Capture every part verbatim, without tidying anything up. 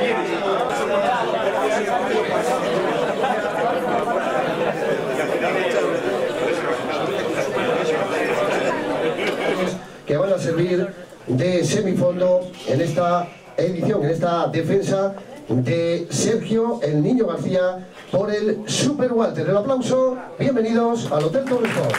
Que van a servir de semifondo en esta edición, en esta defensa de Sergio el Niño García por el Super Walter. El aplauso, bienvenidos al Hotel Torresport.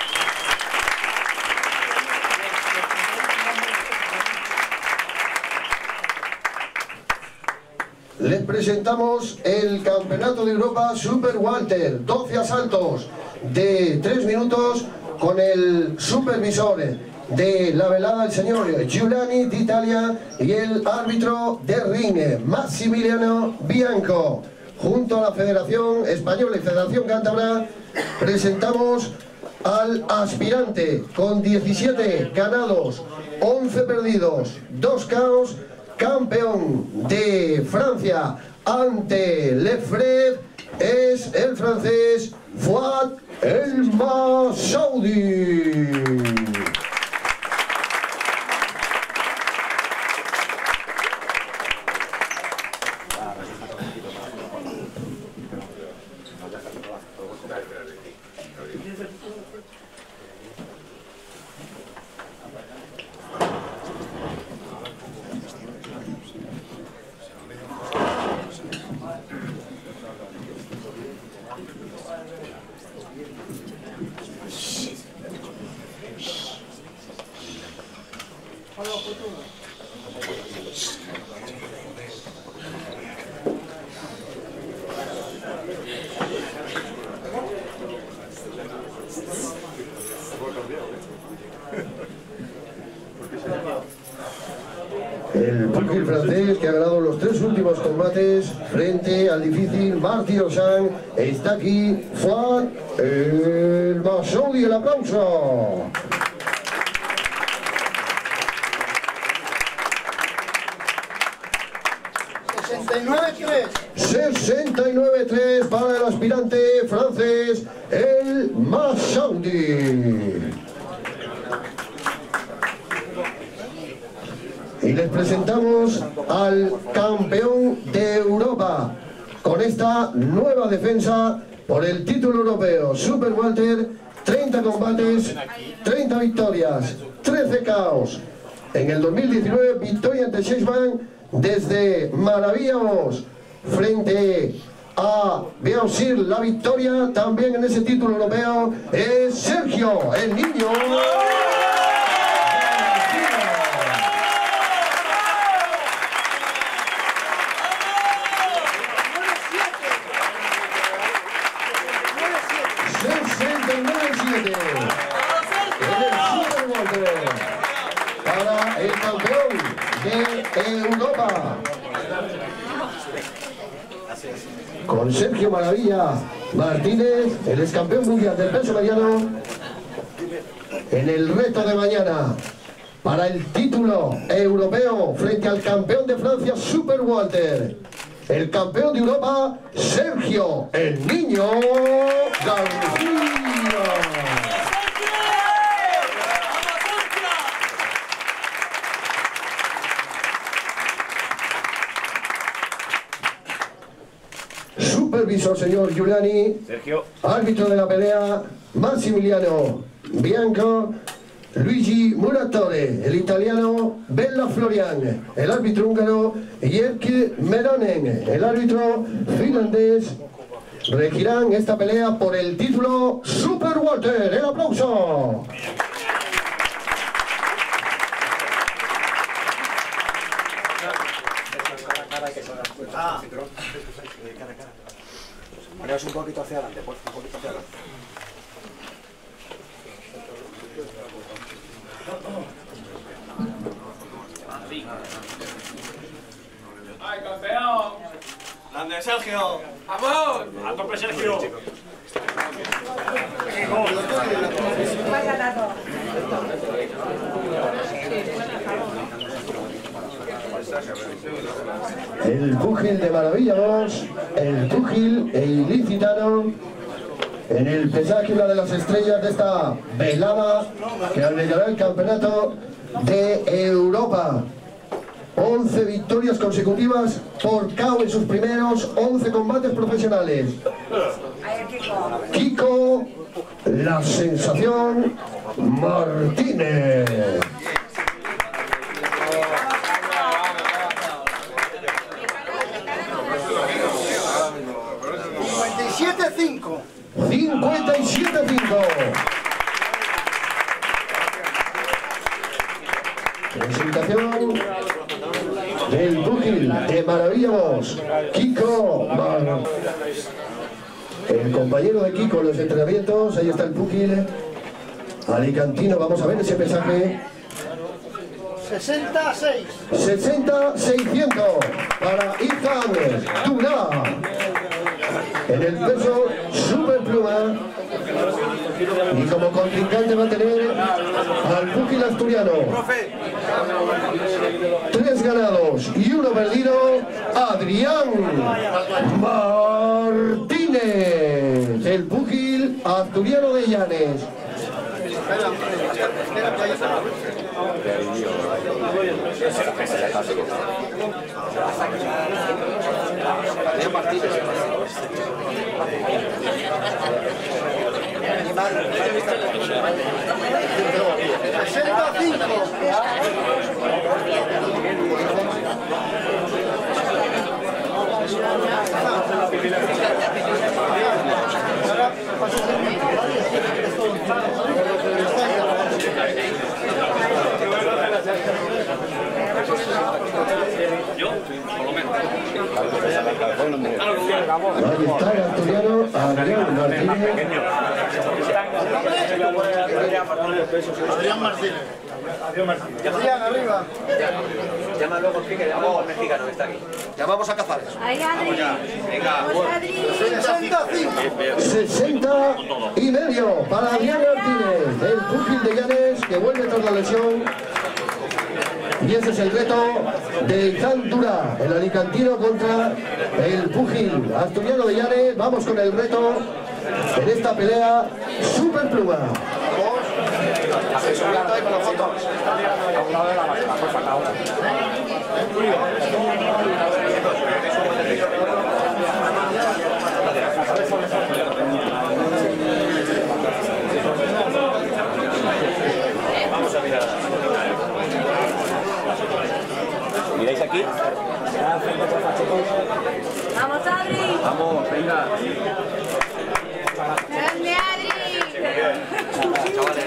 Les presentamos el Campeonato de Europa Super Walter, doce asaltos de tres minutos con el supervisor de la velada, el señor Giuliani d'Italia, y el árbitro de ring, Massimiliano Bianco. Junto a la Federación Española y Federación Cántabra presentamos al aspirante con diecisiete ganados, once perdidos, dos caos, campeón de Francia ante Lefred, es el francés Fouad El Massaoudi. El púgil francés, que ha ganado los tres últimos combates frente al difícil Marty Osan, está aquí, Fouad El Massaoudi. El aplauso. sesenta y nueve tres. sesenta y nueve tres para el aspirante francés, El Massaoudi. Y les presentamos al campeón de Europa con esta nueva defensa por el título europeo Super Walter. Treinta combates, treinta victorias, trece caos. En el dos mil diecinueve, victoria ante Sheshman desde Maravíamos frente a Beosir. La victoria también en ese título europeo es Sergio el Niño. Para el campeón de Europa, con Sergio Maravilla Martínez, el ex campeón mundial del peso mediano, en el reto de mañana para el título europeo frente al campeón de Francia Super Walter, el campeón de Europa Sergio el Niño García. Supervisor señor Giuliani, Sergio. Árbitro de la pelea Massimiliano Bianco, Luigi Muratore, el italiano Bella Florian, el árbitro húngaro Jerky Meronen, el árbitro finlandés. Regirán esta pelea por el título Super Walter. El aplauso. Ah. Poneos un poquito hacia adelante, por un poquito hacia adelante. ¡Ay, campeón! ¡Grande, Sergio! ¡Vamos! ¡A tope, Sergio! El púgil de Maravíamos, el púgil e ilicitano en el pesaje, una de las estrellas de esta velada que albergará el campeonato de Europa. once victorias consecutivas por K O en sus primeros once combates profesionales. Kiko, la sensación Martínez. cincuenta y siete cinco. cincuenta y siete cinco. Presentación del púgil de Maravilla Box, Kiko Mar. El compañero de Kiko en los entrenamientos, ahí está el púgil alicantino. Vamos a ver ese pesaje. sesenta a seis. sesenta seiscientos para Ethan Durá. En el peso superpluma. Y como contrincante va a tener al púgil asturiano. Tres ganados y uno perdido, Adrián Martínez, el púgil asturiano de Llanes. sesenta a cinco. Yo, por lo menos. Ahí está el asturiano Adrián Martínez. Adrián Martínez. Adrián, arriba. Llama luego el pique, llama al mexicano que está aquí. Llamamos a Cazares. Ahí, Adri. Venga. sesenta a cinco. sesenta y medio para Adrián Martínez, el púgil de Llanes que vuelve tras la lesión. Y ese es el reto de Ethan Durá, el alicantino contra el púgil asturiano de Llanes. Vamos con el reto en esta pelea superpluma. Vamos a mirar. ¿Miráis aquí? Vamos, Adri. Vamos, venga. Grande, Adri. Chavales.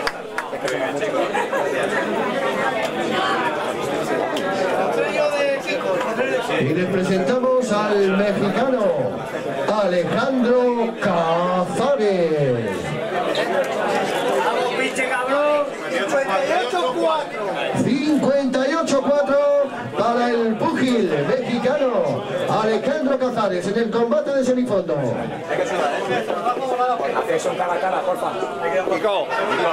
Y le presentamos al mexicano Alejandro Cazares. Vamos, pinche cabrón. cincuenta y ocho cuatro. cincuenta y ocho cuatro para el púgil mexicano Alejandro Cazares en el combate de semifondo. Haz eso cara a cara, porfa. Kiko,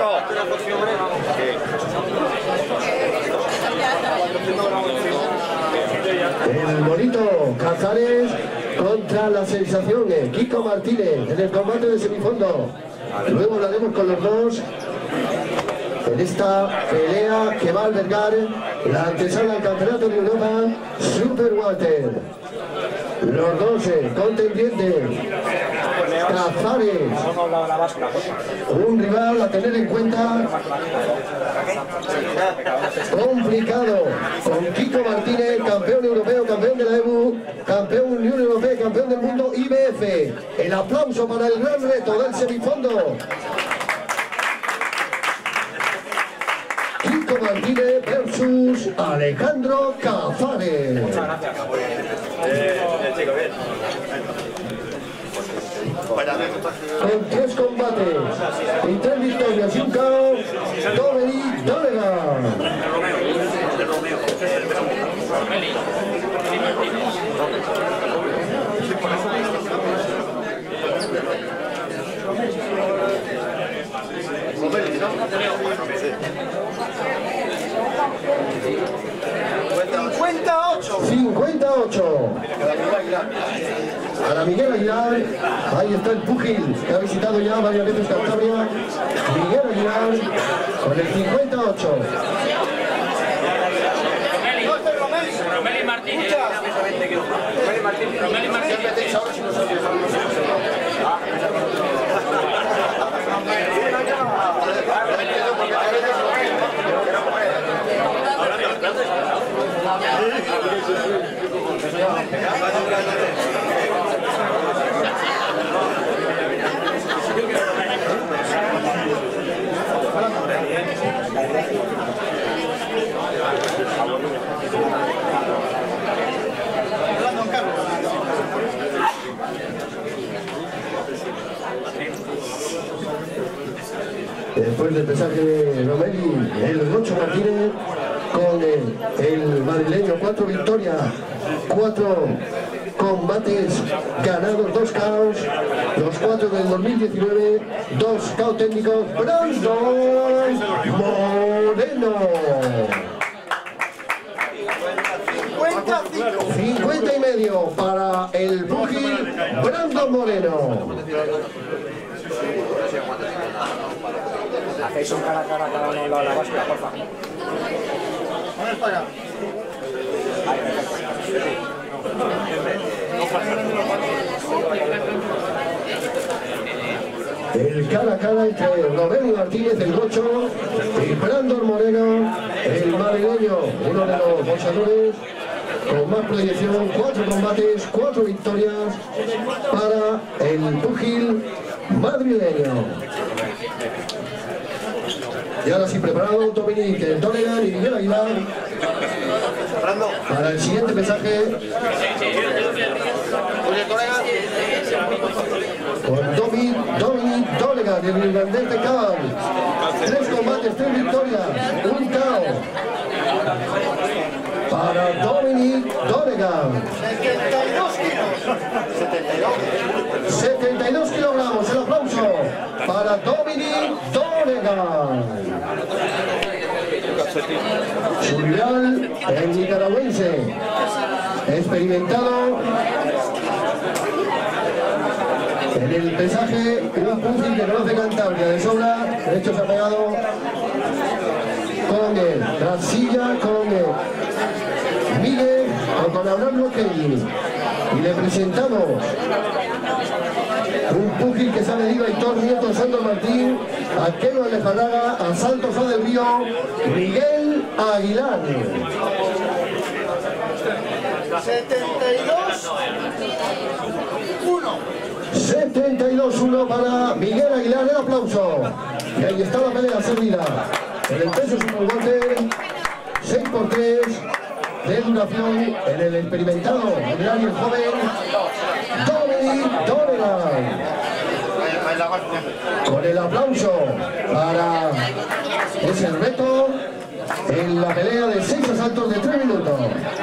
El bonito Cazares contra la sensación de Kiko Martínez en el combate de semifondo. Luego hablaremos con los dos en esta pelea que va a albergar la antesala del Campeonato de Europa Super Welter. Los dos eh, contendientes. Cazares, un rival a tener en cuenta, complicado, con Kiko Martínez, campeón europeo, campeón de la E B U, campeón Unión Europea, campeón del mundo I B F. El aplauso para el gran reto del semifondo. Kiko Martínez versus Alejandro Cazares. muchas gracias. Eh, el chico, bien. Con tres combates y tres victorias y un K O, Dominic Donegan. cincuenta y ocho. cincuenta y ocho. Para Miguel Aguilar, ahí está el púgil que ha visitado ya varias veces Cantabria. Miguel Aguilar con el cincuenta y ocho. Martínez. Romeli Martínez. Romeli Martínez. Después del pesaje de Romeli, el Rocho Martínez con el, el madrileño, cuatro victorias, cuatro combates ganados, dos caos, los cuatro del dos mil diecinueve, dos caos técnicos, Brandon Moreno. cincuenta y medio para el púgil Brandon Moreno. Hacéis un cara a cara cada uno de la báscula, por favor. Vamos para allá. El cara a cara entre Romeli Martínez, el Rocho, y Brandon Moreno, el madrileño, uno de los boxeadores con más proyección, cuatro combates, cuatro victorias para el púgil madrileño. Y ahora sí preparado Dominic Donegan y Miguel Aguilar para el siguiente pesaje. Con Dominic, Dominic Donegan, el irlandés de Cal. Tres combates, tres victorias, un K O. Para Dominic Donegan. setenta y dos kilos. setenta y dos kilogramos, el aplauso para Dominic Donegan. Su rival, el nicaragüense, experimentado en el pesaje, un púgil que conoce Cantabria de sobra, de hecho se ha pegado con el Brasilla, con el Miguel o con Abraham Loquelli. Y le presentamos un púgil que se ha medido a Aitor Nieto, Santos Martín, a Keno Alejaraga, a Santos A del Río, Miguel Aguilar. setenta y dos uno. setenta y dos uno para Miguel Aguilar, el aplauso. Y ahí está la pelea servida. En el peso superwalter, seis por tres de duración, en el experimentado, en el área joven, Dominic Donegan. Con el aplauso para ese reto en la pelea de seis asaltos de tres minutos.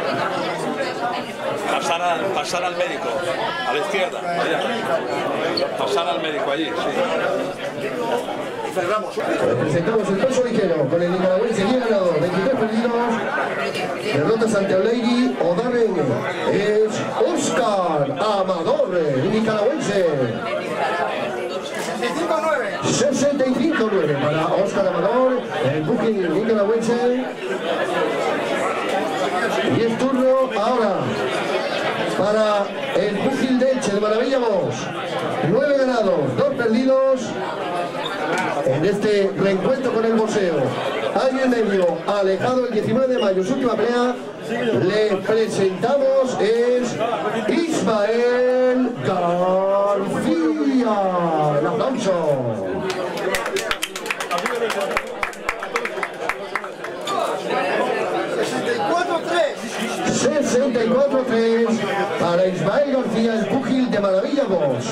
Pasar al, pasar al médico, a la izquierda, allá. Pasar al médico allí, sí. Presentamos el peso ligero con el nicaragüense bien ganador, veintitrés perdidos, derrotas ante Olegui, O'Darren, es Oscar Amador, el nicaragüense. sesenta y cinco nueve para Oscar Amador, el booking nicaragüense. Y es turno ahora para el púgil de Elche de Maravilla Box. nueve ganados, dos perdidos en este reencuentro con el boxeo. Año y medio alejado, el diecinueve de mayo, su última pelea. Le presentamos es Ismael García. El aplauso. sesenta y cuatro tres para Ismael García, el púgil de Maravilla Box.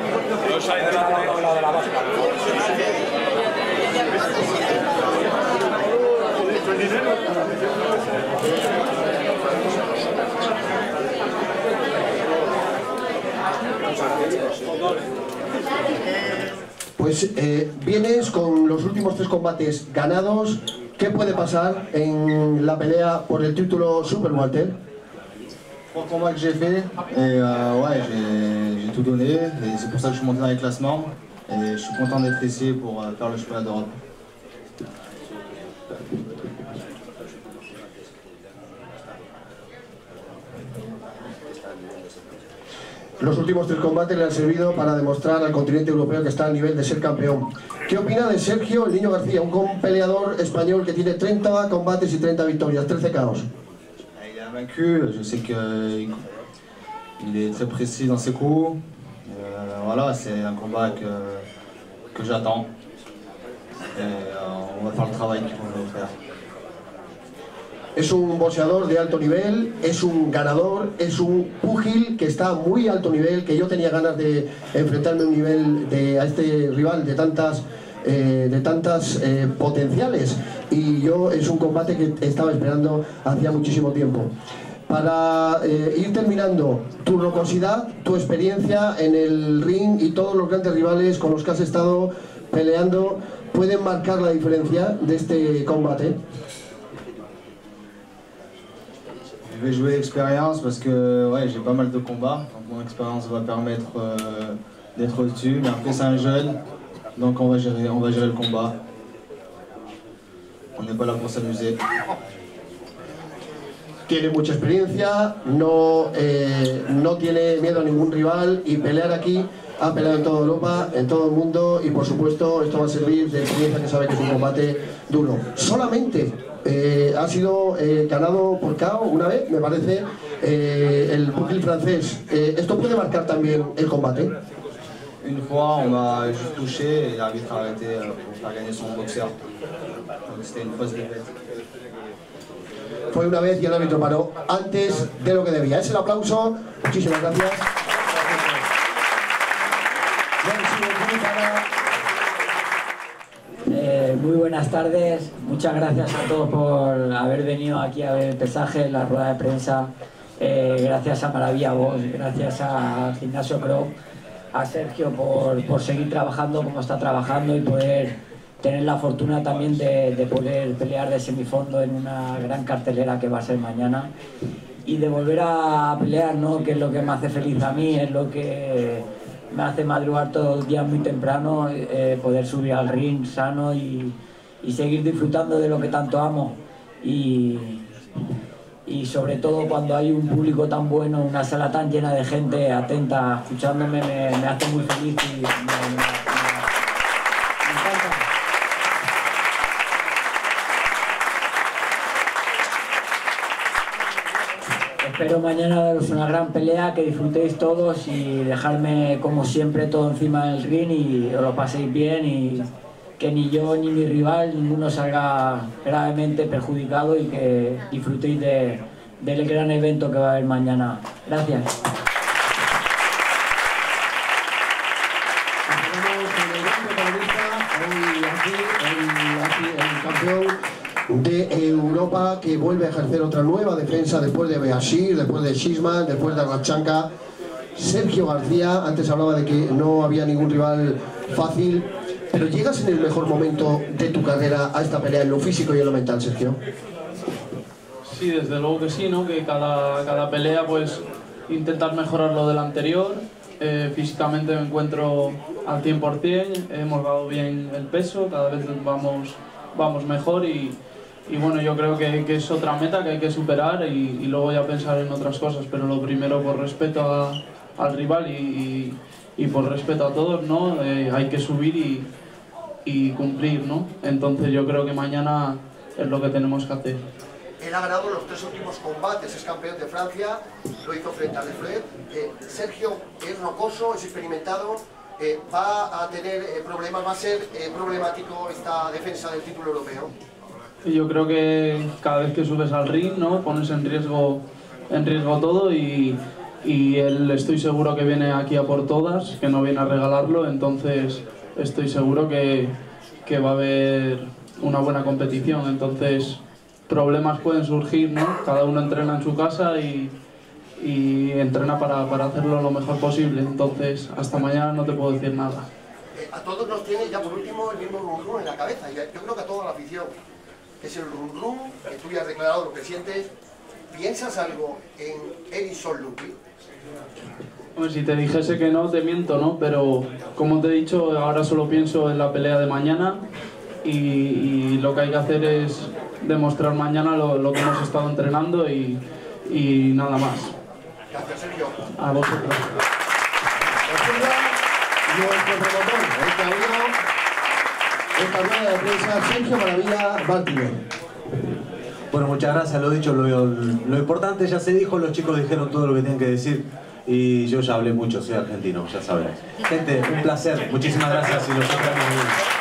Pues eh, vienes con los últimos tres combates ganados. ¿Qué puede pasar en la pelea por el título Super Walter? Trois combats que j'ai fait, et euh, ouais, j'ai tout donné, et c'est pour ça que je suis monté dans les classements, et je suis content d'être ici pour euh, faire le championnat d'Europe. Los últimos tres combates le han servido para demostrar al continente europeo que está al nivel de ser campeón. ¿Qué opina de Sergio el Niño García, un peleador español que tiene treinta combates y treinta victorias, trece caos? Il a vaincu, je sais qu'il est très précis dans ses coups. Euh, voilà, c'est un combat que, que j'attends. Et euh, on va faire le travail qu'il faut faire. Es un boxeador de alto nivel, es un ganador, es un púgil que está a muy alto nivel, que yo tenía ganas de enfrentarme a un nivel de, a este rival de tantas, eh, de tantas eh, potenciales, y yo es un combate que estaba esperando hacía muchísimo tiempo. Para eh, ir terminando, tu rocosidad, tu experiencia en el ring y todos los grandes rivales con los que has estado peleando pueden marcar la diferencia de este combate. Je vais jouer l'expérience parce que ouais, j'ai pas mal de combats, donc mon expérience va permettre euh, d'être au-dessus, mais après c'est un jeune, donc on va gérer, on va gérer le combat. On n'est pas là pour s'amuser. Tiene mucha experiencia, no, eh, no tiene miedo a ningún rival, y pelear aquí, ha peleado en toda Europa, en todo el mundo, y por supuesto esto va a servir de experiencia, que sabe que es un combate duro. Solamente eh, ha sido eh, ganado por K O una vez, me parece, eh, el pugil francés. Eh, ¿Esto puede marcar también el combate? Une fois, on m'a juste touché et l'arbitre a arrêté pour faire gagner son boxeur. Donc c'était une fausse défaite. Fue una vez y el árbitro paró antes de lo que debía. Es el aplauso. Muchísimas gracias. Eh, muy buenas tardes. Muchas gracias a todos por haber venido aquí a ver el pesaje, la rueda de prensa. Eh, gracias a Maravilla Box, gracias a Gimnasio Croc, a Sergio por, por seguir trabajando como está trabajando y poder tener la fortuna también de, de poder pelear de semifondo en una gran cartelera que va a ser mañana, y de volver a pelear, ¿no? Que es lo que me hace feliz a mí, es lo que me hace madrugar todos los días muy temprano, eh, poder subir al ring sano y, y seguir disfrutando de lo que tanto amo, y, y sobre todo cuando hay un público tan bueno, una sala tan llena de gente atenta escuchándome, me, me hace muy feliz y me, me, me encanta. Espero mañana daros una gran pelea, que disfrutéis todos y dejarme como siempre todo encima del ring y os lo paséis bien, y que ni yo ni mi rival, ninguno salga gravemente perjudicado, y que disfrutéis de, del gran evento que va a haber mañana. Gracias. De Europa, que vuelve a ejercer otra nueva defensa después de Beashir, después de Shisman, después de Arrachanca. Sergio García, antes hablaba de que no había ningún rival fácil, pero llegas en el mejor momento de tu carrera a esta pelea en lo físico y en lo mental, Sergio. Sí, desde luego que sí, ¿no? Que cada, cada pelea pues intentar mejorar lo del anterior. Eh, físicamente me encuentro al cien por cien, hemos dado bien el peso, cada vez vamos, vamos mejor, y Y bueno, yo creo que, que es otra meta que hay que superar, y, y luego ya pensar en otras cosas, pero lo primero, por respeto a, al rival y, y, y por respeto a todos, ¿no? Eh, hay que subir y, y cumplir, ¿no? Entonces yo creo que mañana es lo que tenemos que hacer. Él ha ganado los tres últimos combates, es campeón de Francia, lo hizo frente a Lefebvre. Eh, Sergio es rocoso, es experimentado, eh, va a tener eh, problemas, va a ser eh, problemático esta defensa del título europeo. Yo creo que cada vez que subes al ring, ¿no? Pones en riesgo, en riesgo todo, y, y él, estoy seguro que viene aquí a por todas, que no viene a regalarlo, entonces estoy seguro que, que va a haber una buena competición. Entonces problemas pueden surgir, ¿no? Cada uno entrena en su casa y, y entrena para, para hacerlo lo mejor posible, entonces hasta mañana no te puedo decir nada. Eh, a todos nos tiene ya por último el mismo rum rum en la cabeza, y yo creo que a toda la afición. Es el rum rum, que tú ya has declarado lo que sientes. ¿Piensas algo en Edison Lupi? Pues si te dijese que no, te miento, ¿no? Pero como te he dicho, ahora solo pienso en la pelea de mañana, y, y lo que hay que hacer es demostrar mañana lo, lo que hemos estado entrenando, y, y nada más. Gracias, Sergio. A vosotros. Nuestro promotor, el que abrió esta rueda de prensa, Sergio Maravilla Martínez. Bueno, muchas gracias, lo dicho, lo, lo importante ya se dijo, los chicos dijeron todo lo que tenían que decir y yo ya hablé mucho, soy argentino, ya saben. Gente, un placer, muchísimas gracias y los esperamos.